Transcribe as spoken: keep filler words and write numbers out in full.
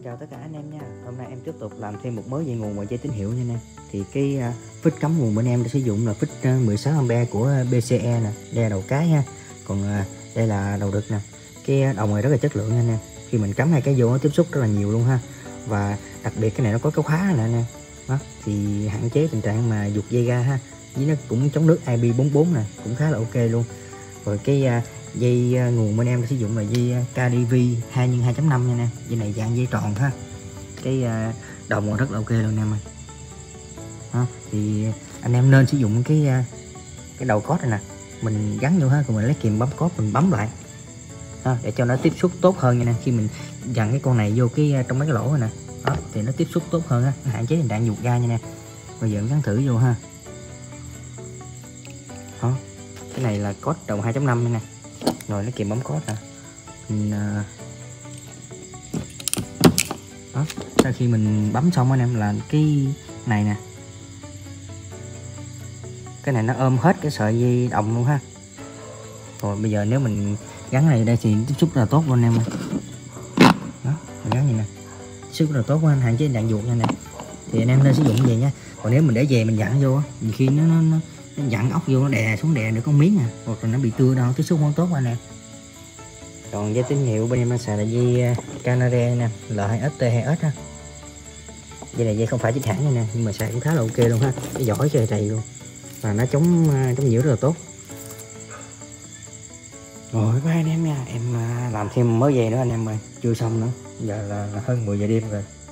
Chào tất cả anh em nha. Hôm nay em tiếp tục làm thêm một mớ dây nguồn và dây tín hiệu nha nè. Thì cái uh, phích cắm nguồn bên em đã sử dụng là phích uh, mười sáu am của bê xê e nè, đây là đầu cái ha. Còn uh, đây là đầu đực nè. Cái đồng này rất là chất lượng nha nè. Khi mình cắm hai cái vô nó tiếp xúc rất là nhiều luôn ha. Và đặc biệt cái này nó có cái khóa nè nè. Đó, thì hạn chế tình trạng mà giục dây ga ha. Với nó cũng chống nước i pê bốn mươi bốn nè, cũng khá là ok luôn. Rồi cái uh, dây uh, nguồn bên em đã sử dụng là dây uh, ca đê vê hai nhân hai chấm năm nha nè. Dây này dạng dây tròn ha. Cái uh, đồng còn rất là ok luôn anh em ơi. Đó, thì anh em nên sử dụng cái uh, cái đầu cốt này nè, mình gắn vô ha, còn mình lấy kìm bấm cốt mình bấm lại ha, để cho nó tiếp xúc tốt hơn nha nè. Khi mình dằn cái con này vô cái uh, trong mấy cái lỗ này nè, đó, thì nó tiếp xúc tốt hơn ha, hạn chế tình trạng nhụt ga nha nè. Bây giờ gắn thử vô ha. Đó, cái này là cốt đầu hai chấm năm nè, rồi lấy kìm bấm cốt nè. Mình uh, đó, sau khi mình bấm xong anh em là cái này nè, cái này nó ôm hết cái sợi dây đồng luôn ha. Rồi bây giờ nếu mình gắn này đây thì tiếp xúc rất là tốt luôn anh em ơi. Đó, mình gắn như nè, tiếp xúc rất là tốt quá, hạn chế đạn ruột nha nè. Thì anh em nên sử dụng như vậy nha. Còn nếu mình để về mình dặn vô á, khi nó nó, nó, nó dặn ốc vô nó đè xuống, đè được con miếng à, hoặc là nó bị tưa đâu, tiếp xúc không tốt anh em. Còn dây tín hiệu bên em nó xài là dây Canare nè, L hai S T hai S ha. Dây này dây không phải chính hãng nha nè, nhưng mà xài cũng khá là ok luôn ha, cái giỏi chơi đầy luôn, và nó chống chống nhiễu rất là tốt. Rồi bye anh em nha, em làm thêm mớ dây nữa anh em ơi, chưa xong nữa, giờ là hơn mười giờ đêm rồi.